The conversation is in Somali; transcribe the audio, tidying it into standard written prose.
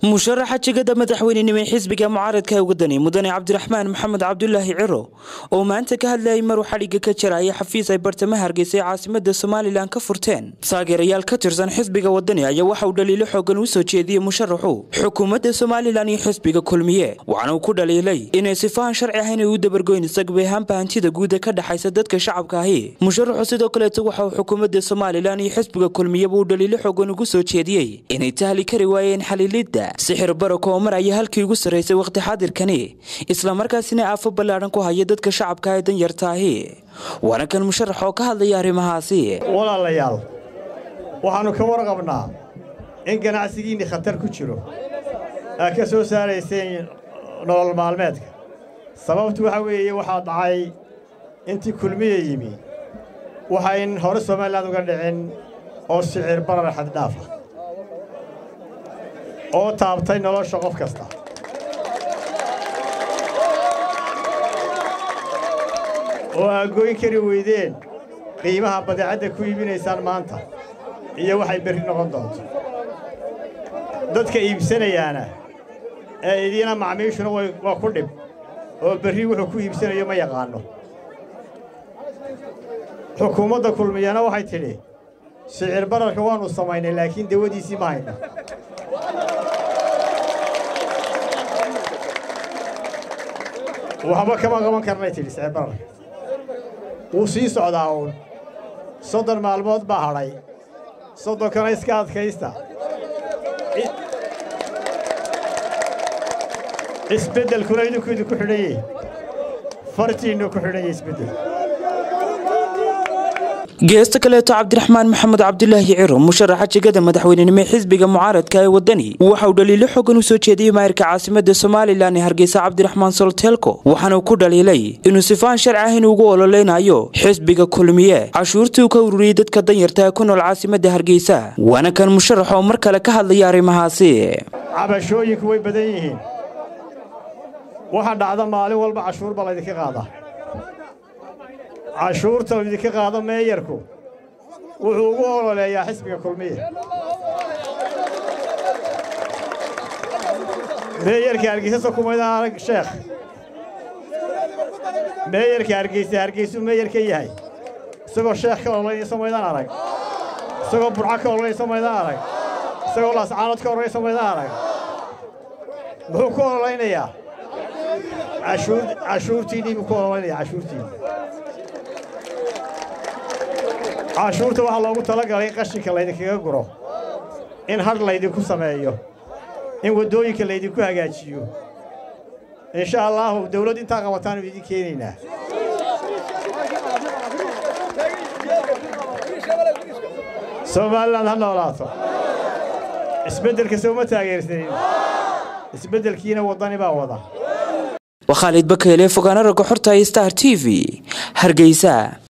musharaxa jigada madaxweynenimo xisbiga mucaaradka ee wadani mudane cabdiraxmaan maxamed cabdullaahi ciro oo maanta ka hadlayay mar xaliga ka jiray xafiis ay bartamaha Hargeysa caasimada Soomaaliland ka furteen taageerayaal ka tirsan xisbiga wadani ayaa waxa uu dhaliilo xooggan u soo jeediyay musharaxu xukuumadda Soomaaliland iyo xisbiga kulmiye waxaana uu ku dhaliilay inay sifaan sharci ahayn u dabargoynayso gabeehan baahantida guud ka dhaxaysa dadka shacabka ah musharaxu sidoo kale waxa uu xukuumadda Soomaaliland iyo xisbiga kulmiye uu dhaliilo xooggan ugu soo jeediyay inay tahli kari waayeen xalilida sixir barako mar ay halkii ugu sareysay waqti xaadirkani isla markaasina aafo balaaran ku haya dadka shacabka ee dan yartaahi waana kan musharax oo ka hadlaya arrimahaasi walaalayaal waxaanu ka warqabnaa in ganacsigiina khatar ku jiro ka soo saaraysay nolol maalmeedka sababtu waxa weeye waxa dhacay intii kulmiye yimi waxa in hore Soomaaliland uga dhicin oo sicir barar xad dhaaf oo taabtay nolosha qof kasta oo agooyin kari weydeen qiimaha badeecada ku iibinaysaan maanta iyo waxay bari noqon doonto dadka iibsanayaana ee idina macaamiishuna waa ku dhib oo bari wuxuu ku iibsanayo ma yaqaano xukuumadda kulmiyana waxay tidhi sicir bararka waanu samaynay laakiin dawadiisii ma hayno waxba kama qaban karnay tidhi sicir bararka wuu sii socdaa uun 30 maalmood baa hadhay 30 kana iska adkaysta isbeddelkuna idinku xidhayay fartiinu ku xidhayay isbeddel geesta kale cabdiraxmaan maxamed cabdullaahi ciro musharaxa jigada madaxweynenimo xisbiga mucaaradka ee wadani waxa uu dhaliilo xooggan u soo jeediyay maayirka caasimada Soomaaliland ee Hargeysa cabdiraxmaan soltelko waxaana uu ku dhaliilay inuu sifaan sharci ah ugu ololeynayo xisbiga kulmiye cashuurtii ka ururiyay dadka dan yarta ku nool caasimada Hargeysa waana kan musharax oo mar kale ka hadlaya arrimahaasi cabashooyinku way badan yihiin waxa dhacda maalin walba cashuur baa la idinka qaadaa cashuurta idinka qaado meeyarku wuxuu ugu ololeeyaa xisbiga kulmiye meeyarka Hargeysa kumayda arag sheekh meeyarka Hargeysa meeyarka yahay isagoo sheekh ka ololeeya Soomaaliland arag isagoo burca ka ololeeya Soomaaliland arag isagoo laascaanood ka ololeeya Soomaaliland arag wuxuu ku ololeynayaa cashuurtii ku ololeeyaa cashuurta waxa loogu talagalay qashinka la idinkaga guro in har la idinku sameeyo in wadooyinka la idinku hagaajiyo insha Allah dawladda inta qabataan idin keenayna Soomaaliland ha noolaato isbeddelka soo ma taageersanin isbeddelkiina wadani baa wada وخالد بكيلي فقانا رقو حرطة ستار تي في هرقيسا.